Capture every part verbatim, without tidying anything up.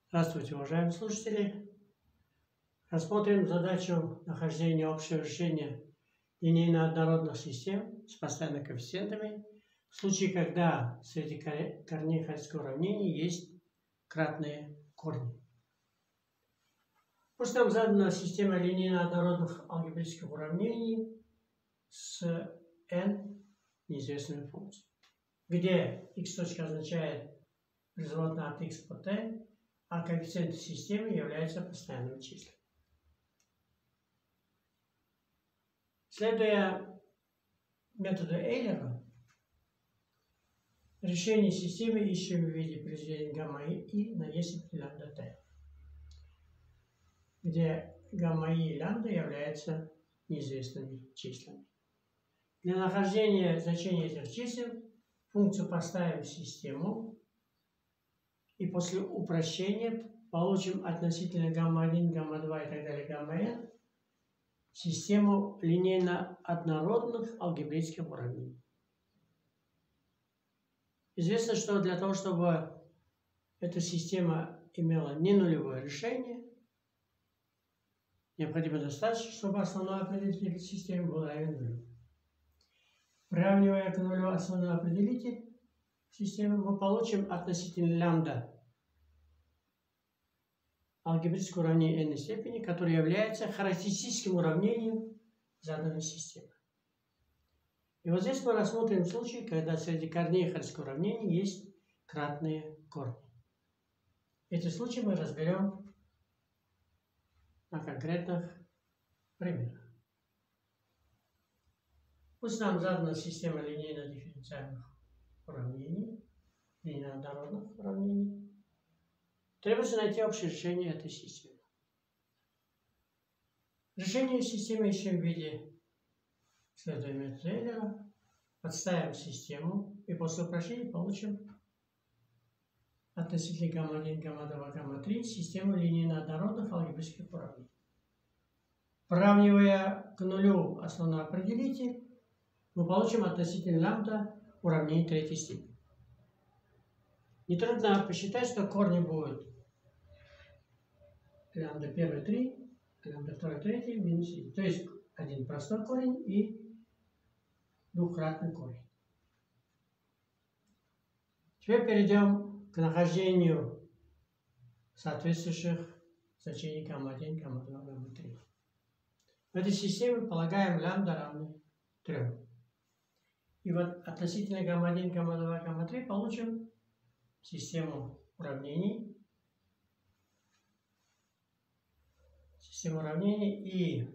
Здравствуйте, уважаемые слушатели! Рассмотрим задачу нахождения общего решения линейно-однородных систем с постоянными коэффициентами в случае, когда среди корней Харьского уравнения есть кратные корни. Пусть нам задана система линейно-однородных алгебраических уравнений с n неизвестными функциями, где x точка означает производная от x по t, а коэффициенты системы являются постоянными числами. Следуя методу Эйлера, решение системы ищем в виде произведения гамма и на есть лямбда t, где гамма и лямбда являются неизвестными числами. Для нахождения значения этих чисел функцию поставим в систему, и после упрощения получим относительно гамма один, гамма два и так далее, гамма n систему линейно-однородных алгебраических уравнений. Известно, что для того, чтобы эта система имела ненулевое решение, необходимо достаточно, чтобы основной определитель системы был равен нулю. Приравнивая к нулю основной определитель системы, мы получим относительно лямбда алгебраическое уравнение n степени, которое является характеристическим уравнением заданной системы. И вот здесь мы рассмотрим случай, когда среди корней Харьского уравнения есть кратные корни. Эти случаи мы разберем на конкретных примерах. Пусть нам задана система линейно-дифференциальных уравнений, линейно-однородных уравнений. Требуется найти общее решение этой системы. Решение системы ищем в виде, следуя методу Эйлера, подставим систему и после упрощения получим относительно гамма один, гамма два, гамма три систему линейно-однородных алгебраических уравнений. Приравнивая к нулю основной определитель, мы получим относительно лямбда уравнение третьей степени. Нетрудно посчитать, что корни будут лямбда первый три, лямбда второй третий, минус один. То есть один простой корень и двукратный корень. Теперь перейдем к нахождению соответствующих значений гамма один, гамма два, гамма три. В этой системе полагаем лямбда равны трем. И вот относительно гамма один, гамма два, гамма три получим систему уравнений. Систему уравнений и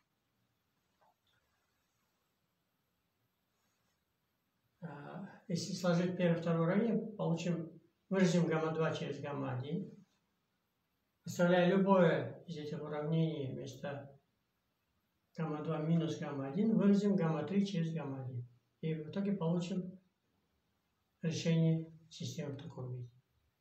а, если сложить первое и второе уравнение, получим, выразим гамма два через гамма один. Оставляя любое из этих уравнений вместо гамма два минус гамма один, выразим гамма три через гамма один. И в итоге получим решение системы в таком виде.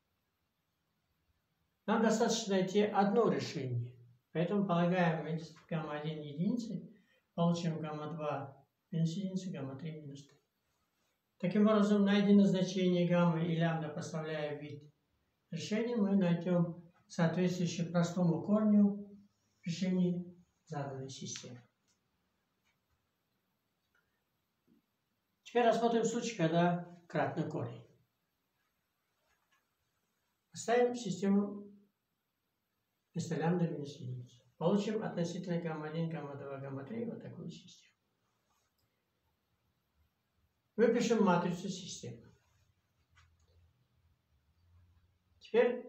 Нам достаточно найти одно решение. Поэтому полагаем вместо гамма один единицы, получим гамма два минус единицы, гамма три минус три. Таким образом, найдено значение гамма и лямбда, поставляя в вид решения, мы найдем соответствующее простому корню решение заданной системы. Теперь рассмотрим случай, когда кратный корень. Поставим систему вместо лямбда минус единицы. Получим относительно гамма один, гамма два, гамма три вот такую систему. Выпишем матрицу системы. Теперь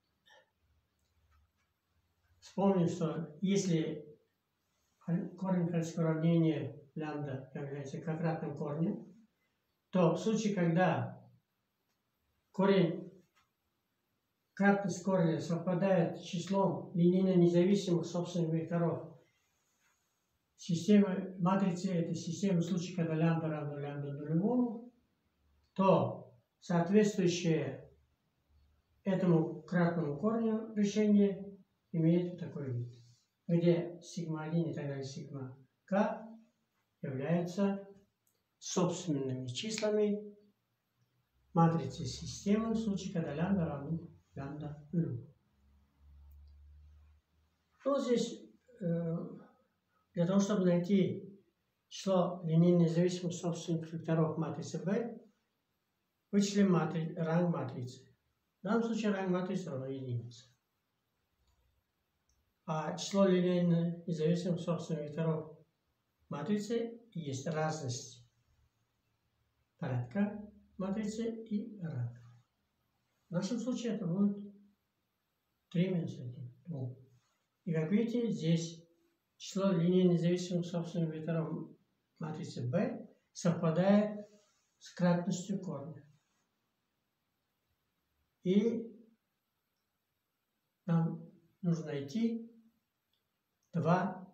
вспомним, что если корень Харьского уравнения лямбда является квадратным корнем, то в случае, когда корень кратность корня совпадает с числом линейно независимых собственных векторов системы, матрицы этой системы, в случае, когда лямбда равно лямбда нулевому, то соответствующее этому кратному корню решение имеет такой вид, где сигма один и так далее, сигма k являются собственными числами матрицы системы в случае, когда лямбда равно лямбда нулю. Ну, здесь э, для того, чтобы найти число линейно независимых собственных векторов матрицы B, вычислим матри... ранг матрицы. В данном случае ранг матрицы равно единице. А число линейно независимых собственных векторов матрицы есть разность порядка матрицы и ранга. В нашем случае это будет три минус один. два. И как видите, здесь число линейно независимых собственных векторов матрицы B совпадает с кратностью корня. И нам нужно найти два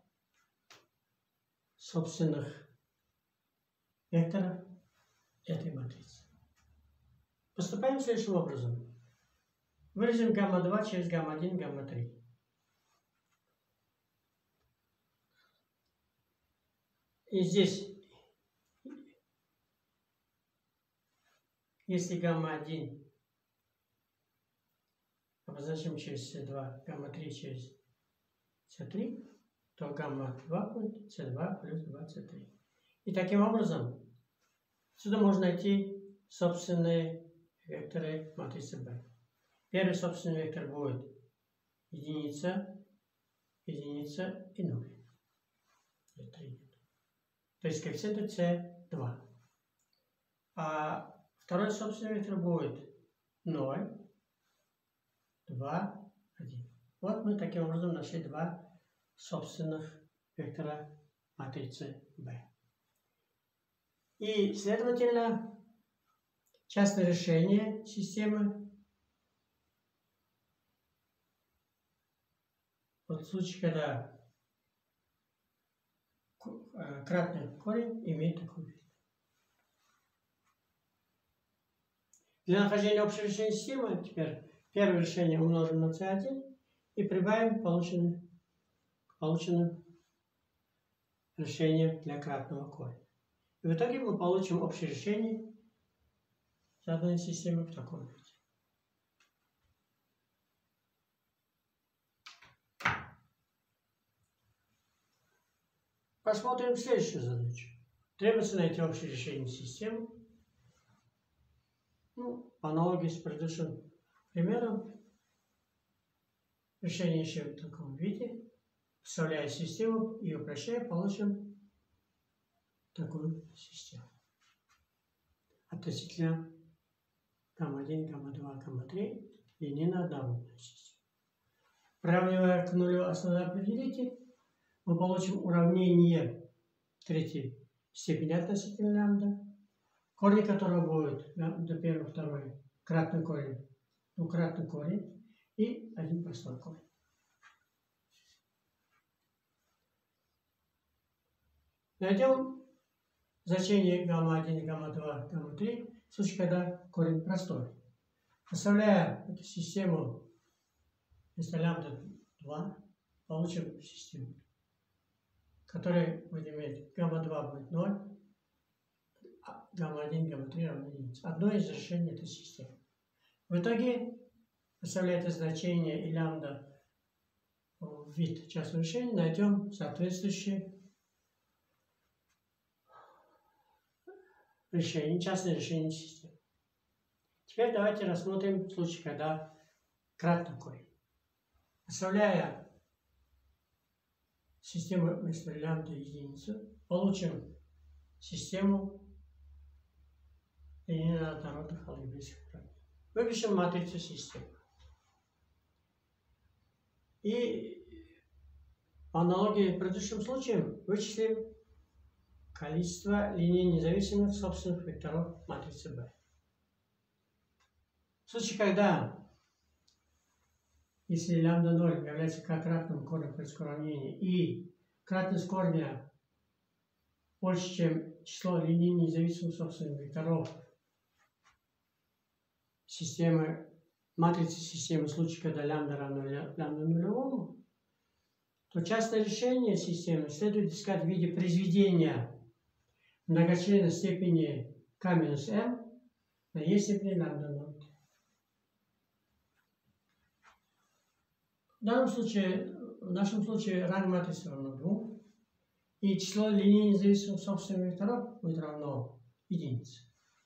собственных вектора этой матрицы. Поступаем следующим образом. Выразим гамма два через гамма один, гамма три. И здесь, если гамма один обозначим через си два, гамма три через си три, то гамма два будет си два плюс два си три. И таким образом, отсюда можно найти собственные векторы матрицы B. Первый собственный вектор будет единица, единица и ноль. То есть коэффициент си два. А второй собственный вектор будет ноль, два, один. Вот мы таким образом нашли два собственных вектора матрицы B. И, следовательно, частное решение системы, вот в случае, когда кратный корень имеет такой вид. Для нахождения общего решения системы теперь первое решение умножим на си один и прибавим полученное, полученное решение для кратного корня. И в итоге мы получим общее решение заданной системы в таком виде. Посмотрим следующую задачу. Требуется найти общее решение системы. Ну, по аналогии с предыдущим примером, решение еще в таком виде. Вставляя систему и упрощая, получим такую систему. Относительно гамма один, гамма два, гамма три линейно однородная система. Приравнивая к нулю основной определитель, мы получим уравнение третьей степени относительно лямбда, корни которого будет лямбда первый, второй, кратный корень, двукратный корень и один простой корень. Найдем значение гамма один, гамма два, гамма три в случае, когда корень простой. Оставляя эту систему вместо лямбда два, получим систему, которая будет иметь гамма два будет ноль, а гамма один, гамма три равно единице. Одно из решений этой системы. В итоге, оставляя это значение и лямбда в вид частного решения, найдем соответствующее решение, частное решение системы. Теперь давайте рассмотрим случай, когда кратный корень. Оставляя систему вместо лямбда единицу, получим систему линейно однородных алгебрических уравнений. Выпишем матрицу системы. И по аналогии с предыдущим случаем вычислим количество линейно независимых собственных векторов матрицы B. В случае, когда, если лямбда ноль является кратным корнем предыдущего уравнения и кратность корня больше, чем число линейно независимых собственных векторов системы, матрицы системы, в случае, когда лямбда равно лямбда нулевому, то частное решение системы следует искать в виде произведения многочлена степени k минус m на e степени лямбда ноль. В данном случае в нашем случае ранг матрицы равно двум. И число линейно независимых собственных векторов будет равно единице.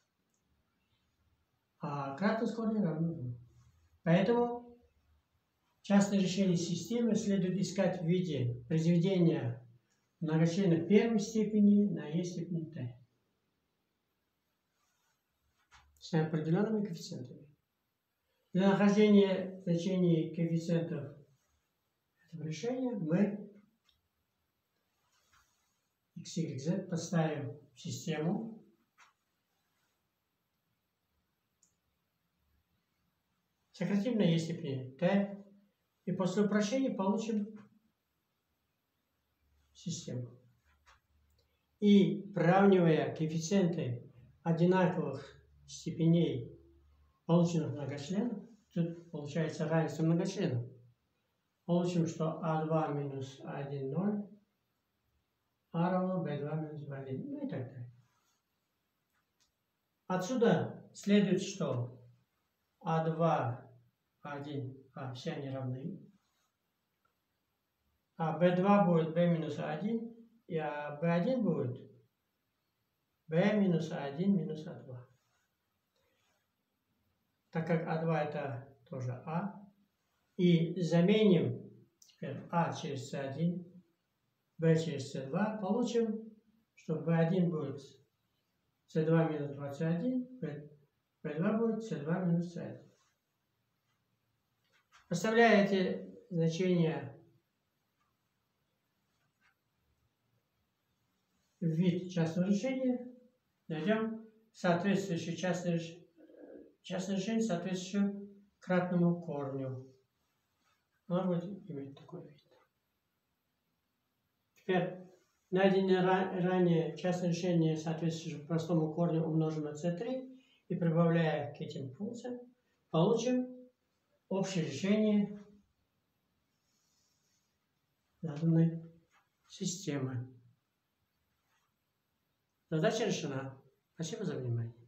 А кратность корня равна двум. Поэтому частное решение системы следует искать в виде произведения многочлена первой степени на e степени t с определенными коэффициентами. Для нахождения значений коэффициентов этого решения мы x, y, z поставим в систему. Сократим на e степени t. И после упрощения получим систему. И приравнивая коэффициенты одинаковых степеней полученных многочленов, тут получается равенство многочленов, получим, что а два минус а один ноль, а равно бэ два минус бэ один, ну и так далее. Отсюда следует, что а два, а один, а все они равны. А бэ два будет b минус а один, и а бэ один будет b минус а один минус а два. Так как а два это тоже а, и заменим теперь а через си один, b через си два, получим, что бэ один будет си два минус двадцать один, бэ два будет си два минус си один. Поставляя эти значения в вид частного решения, найдем соответствующее частное, частное решение, соответствующее кратному корню. Оно будет иметь такой вид. Теперь найденное ранее частное решение, соответствующее простому корню, умножим на си три и прибавляя к этим функциям, получим общее решение заданной системы. Задача решена. Спасибо за внимание.